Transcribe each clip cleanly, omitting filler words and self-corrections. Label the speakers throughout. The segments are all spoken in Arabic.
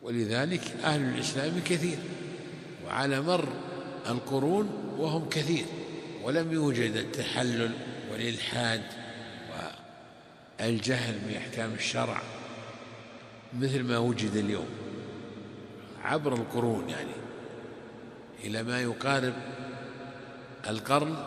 Speaker 1: ولذلك أهل الإسلام كثير، وعلى مر القرون وهم كثير، ولم يوجد التحلل والإلحاد والجهل بأحكام الشرع مثل ما وجد اليوم عبر القرون، يعني إلى ما يقارب القرن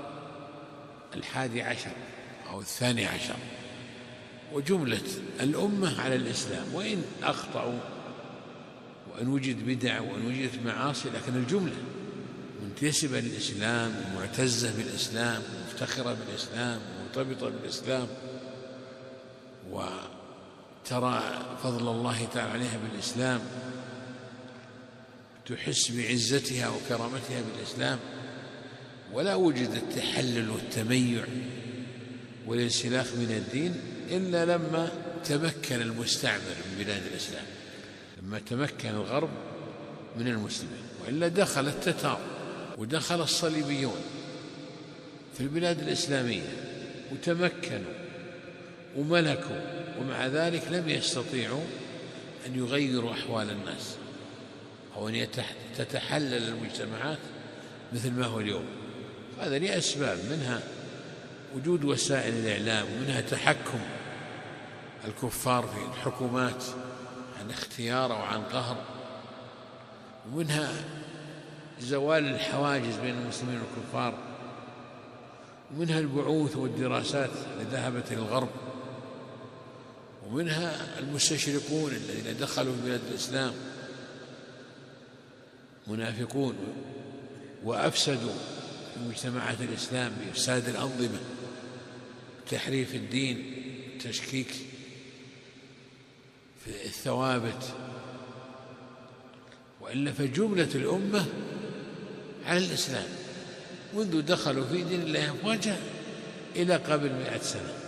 Speaker 1: 11 أو 12، وجملة الأمة على الإسلام، وإن أخطأوا وإن وجد بدع وإن وجدت معاصي، لكن الجملة منتسبة للإسلام ومعتزة بالإسلام ومفتخرة بالإسلام ومرتبطة بالإسلام، وترى فضل الله تعالى عليها بالإسلام، تحس بعزتها وكرامتها بالإسلام، ولا وجد التحلل والتميع والانسلاخ من الدين إلا لما تمكن المستعمر من بلاد الإسلام، لما تمكن الغرب من المسلمين، وإلا دخل التتار ودخل الصليبيون في البلاد الإسلامية وتمكنوا وملكوا، ومع ذلك لم يستطيعوا أن يغيروا أحوال الناس أو أن تتحلل المجتمعات مثل ما هو اليوم. هذا لأسباب، منها وجود وسائل الإعلام، ومنها تحكم الكفار في الحكومات عن اختيار أو عن قهر، ومنها زوال الحواجز بين المسلمين والكفار، ومنها البعوث والدراسات التي ذهبت إلى الغرب، ومنها المستشرقون الذين دخلوا في بلاد الإسلام منافقون وأفسدوا مجتمعات الإسلام بإفساد الأنظمة، تحريف الدين، تشكيك في الثوابت، وإلا فجملة الأمة على الإسلام منذ دخلوا في دين الله أفواجا إلى قبل 100 سنة.